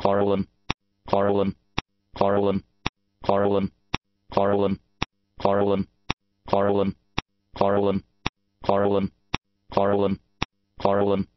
chloralum, chloralum, chloralum, chloralum, chloralum, chloralum, chloralum, chloralum, chloralum, chloralum, chloralum,